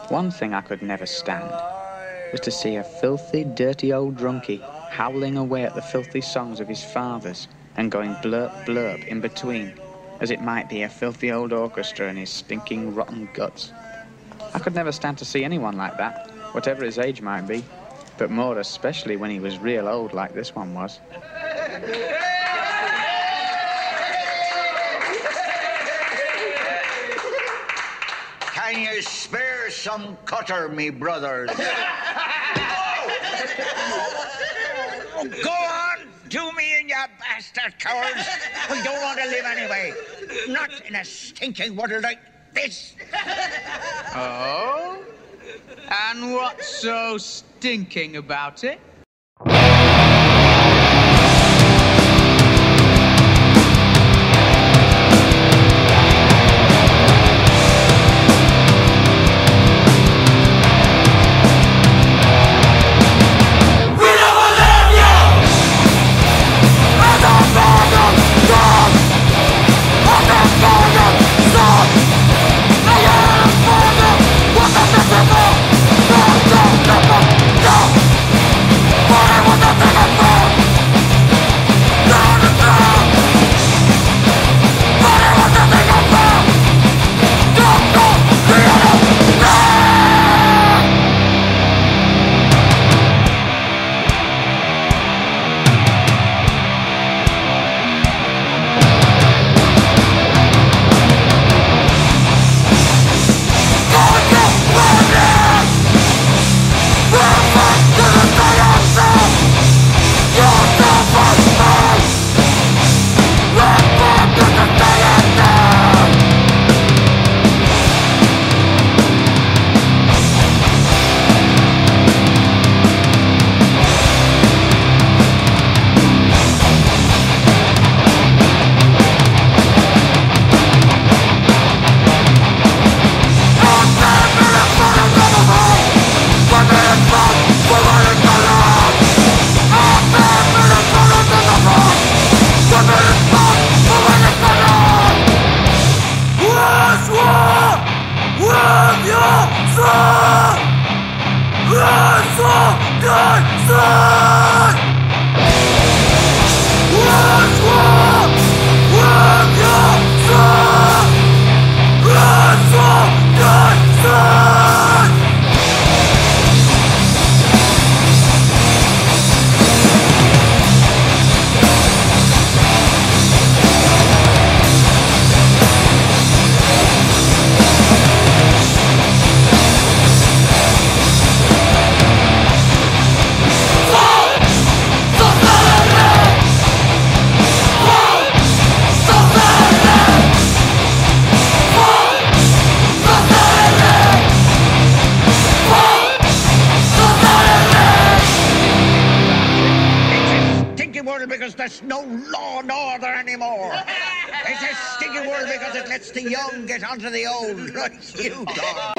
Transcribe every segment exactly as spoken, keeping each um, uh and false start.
One thing I could never stand was to see a filthy, dirty old drunkie howling away at the filthy songs of his fathers and going blurp blurp in between, as it might be a filthy old orchestra and his stinking rotten guts. I could never stand to see anyone like that, whatever his age might be, but more especially when he was real old like this one was. Can you spare some cutter, me brothers? Oh, go on, do me in, you bastard cowards. We don't want to live anyway. Not in a stinking water like this. Oh? And what's so stinking about it? Because there's no law and order anymore. It's a sticky world because it lets the young get onto the old. Right, you dog.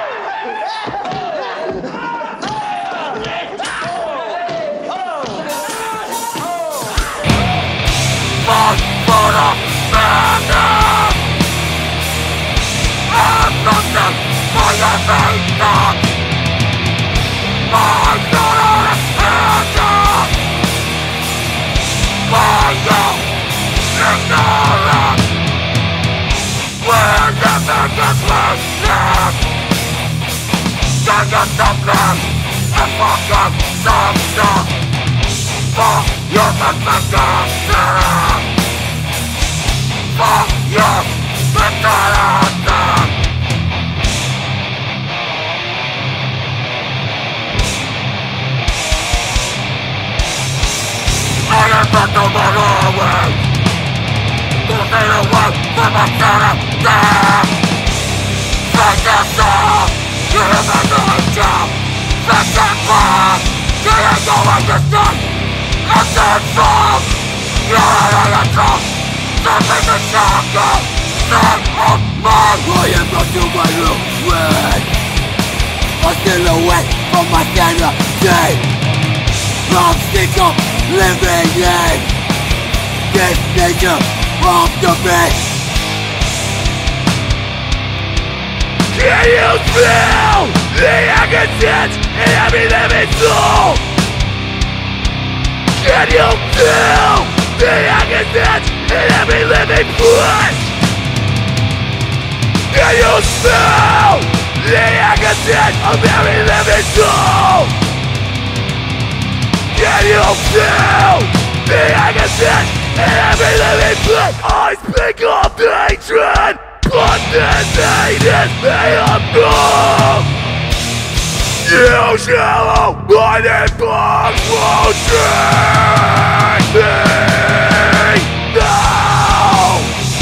I am not to my room when I'm still away from my sanity. I'm sick of living in this nature of the beast. Can you feel every living soul. Can you feel the agony in every living flesh? Can you smell the agony of every living soul? Can you feel the agony in every living flesh? I speak of hatred, but this hate is made of love. You shallow minded bugs will drag me down.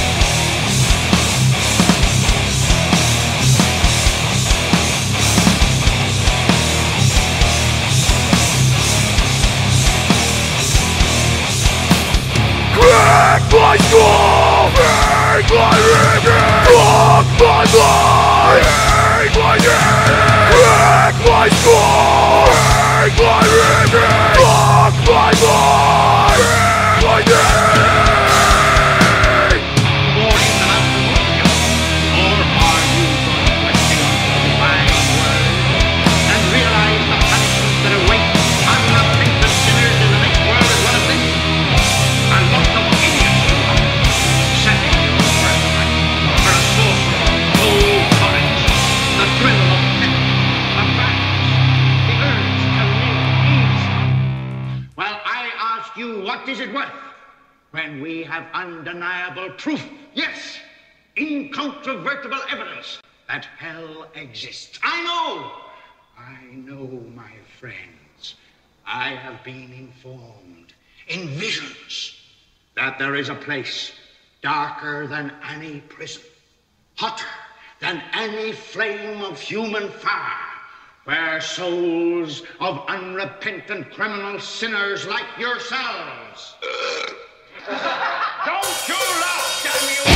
Crack my skull, break my ribs, block my mind, break my head, crack my skull, break my ribs, block my mind, break my head. Morning the mountain or are you going to question the divine word and realize the punishment that awaits unrepentant sinners in the next world as well as this? And what the idiots you are, setting your birthright for a sorcerer, old courage, the thrill of theft, of violence, the urge to live easy. Well, I ask you, what is it worth when we have undeniable proof, yes, incontrovertible evidence that hell exists? I know, I know, my friends, I have been informed in visions that there is a place darker than any prison, hotter than any flame of human fire, where souls of unrepentant criminal sinners like yourselves. Don't you laugh, damn you!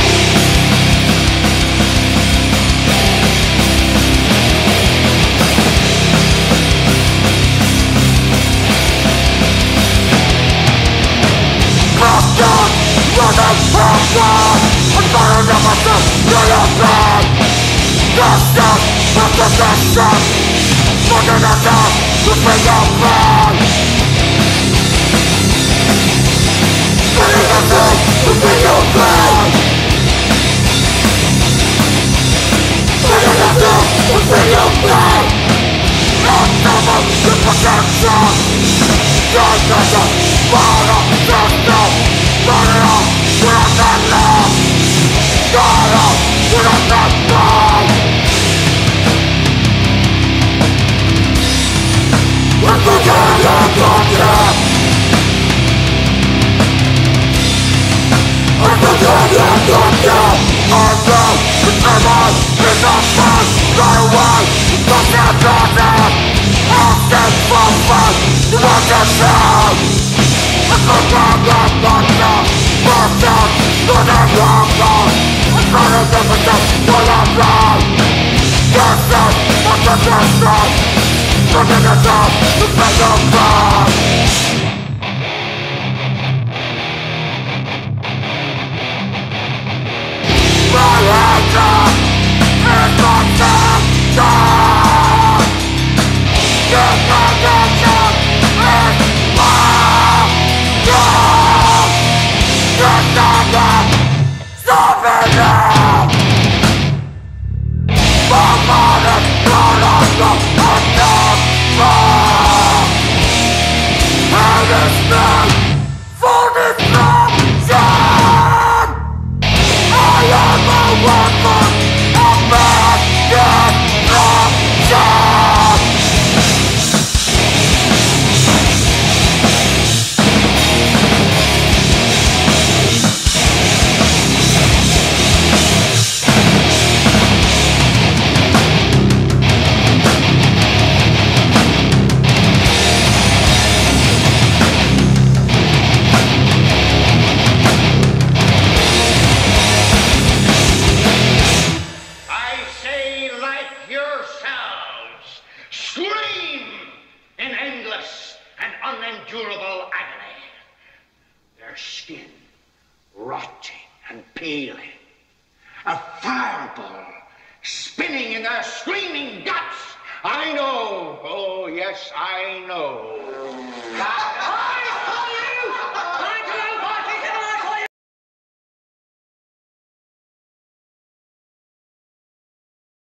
yes, I know. That I